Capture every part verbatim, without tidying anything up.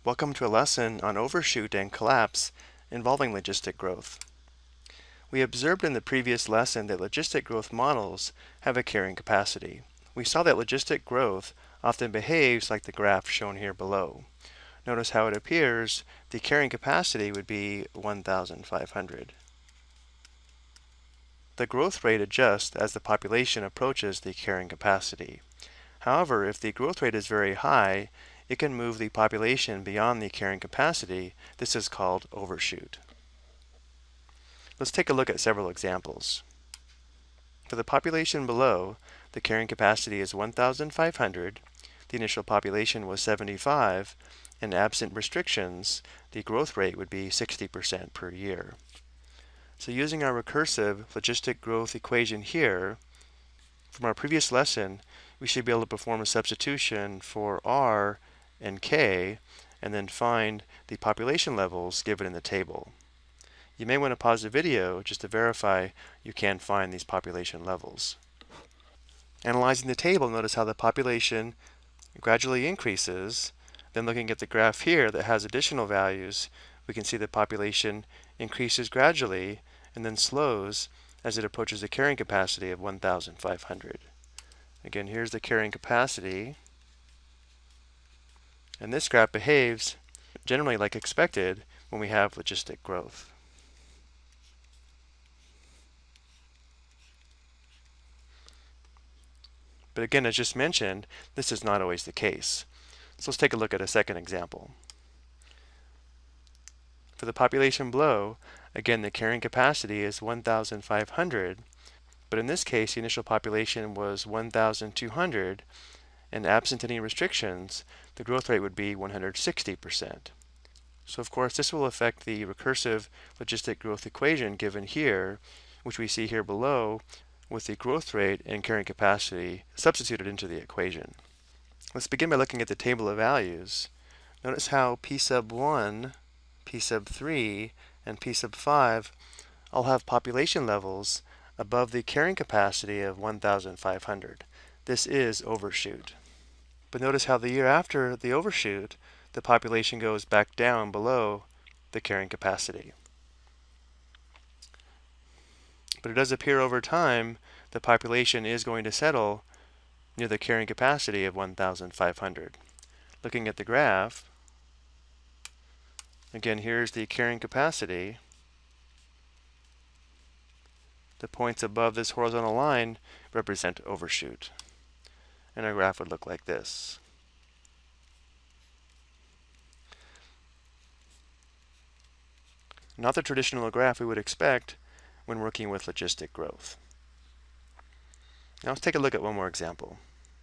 Welcome to a lesson on overshoot and collapse involving logistic growth. We observed in the previous lesson that logistic growth models have a carrying capacity. We saw that logistic growth often behaves like the graph shown here below. Notice how it appears the carrying capacity would be one thousand five hundred. The growth rate adjusts as the population approaches the carrying capacity. However, if the growth rate is very high, it can move the population beyond the carrying capacity. This is called overshoot. Let's take a look at several examples. For the population below, the carrying capacity is one thousand five hundred, the initial population was seventy-five, and absent restrictions, the growth rate would be sixty percent per year. So using our recursive logistic growth equation here, from our previous lesson, we should be able to perform a substitution for R and K, and then find the population levels given in the table. You may want to pause the video just to verify you can find these population levels. Analyzing the table, notice how the population gradually increases. Then looking at the graph here that has additional values, we can see the population increases gradually and then slows as it approaches the carrying capacity of one thousand five hundred. Again, here's the carrying capacity. And this graph behaves generally like expected when we have logistic growth. But again, as just mentioned, this is not always the case. So let's take a look at a second example. For the population below, again, the carrying capacity is one thousand five hundred, but in this case, the initial population was one thousand two hundred, and absent any restrictions, the growth rate would be one hundred sixty percent. So of course, this will affect the recursive logistic growth equation given here, which we see here below, with the growth rate and carrying capacity substituted into the equation. Let's begin by looking at the table of values. Notice how P sub one, P sub three, and P sub five all have population levels above the carrying capacity of one thousand five hundred. This is overshoot. But notice how the year after the overshoot, the population goes back down below the carrying capacity. But it does appear over time the population is going to settle near the carrying capacity of one thousand five hundred. Looking at the graph, again, here's the carrying capacity. The points above this horizontal line represent overshoot. And our graph would look like this. Not the traditional graph we would expect when working with logistic growth. Now let's take a look at one more example.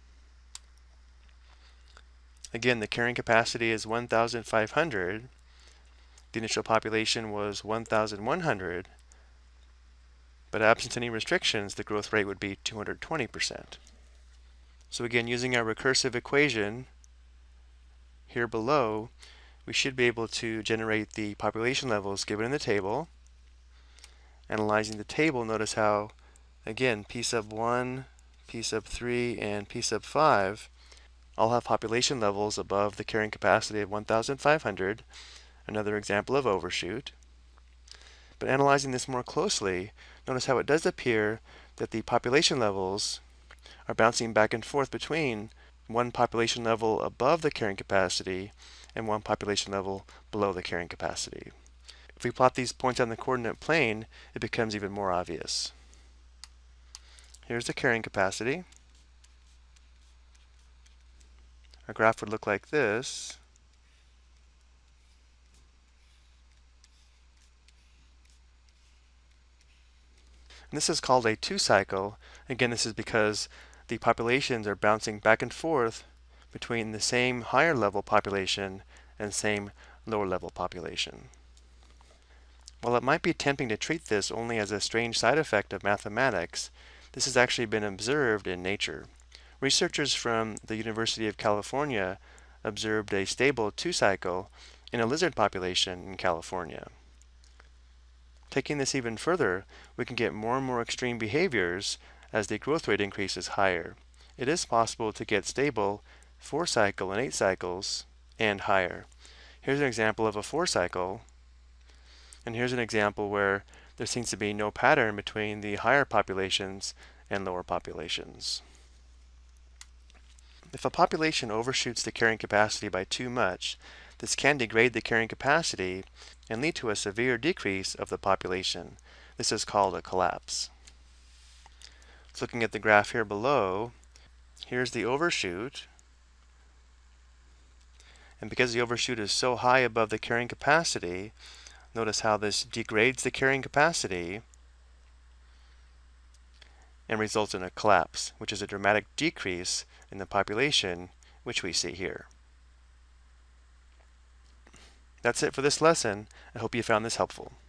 Again, the carrying capacity is one thousand five hundred. The initial population was one thousand one hundred. But absent any restrictions, the growth rate would be two hundred twenty percent. So again, using our recursive equation here below, we should be able to generate the population levels given in the table. Analyzing the table, notice how, again, P sub one, P sub three, and P sub five all have population levels above the carrying capacity of one thousand five hundred, another example of overshoot. But analyzing this more closely, notice how it does appear that the population levels are bouncing back and forth between one population level above the carrying capacity and one population level below the carrying capacity. If we plot these points on the coordinate plane, it becomes even more obvious. Here's the carrying capacity. Our graph would look like this. And this is called a two-cycle. Again, this is because the populations are bouncing back and forth between the same higher level population and same lower level population. While it might be tempting to treat this only as a strange side effect of mathematics, this has actually been observed in nature. Researchers from the University of California observed a stable two-cycle in a lizard population in California. Taking this even further, we can get more and more extreme behaviors as the growth rate increases higher. It is possible to get stable four cycle and eight cycles and higher. Here's an example of a four cycle, and here's an example where there seems to be no pattern between the higher populations and lower populations. If a population overshoots the carrying capacity by too much, this can degrade the carrying capacity and lead to a severe decrease of the population. This is called a collapse. So looking at the graph here below, here's the overshoot. And because the overshoot is so high above the carrying capacity, notice how this degrades the carrying capacity and results in a collapse, which is a dramatic decrease in the population, which we see here. That's it for this lesson. I hope you found this helpful.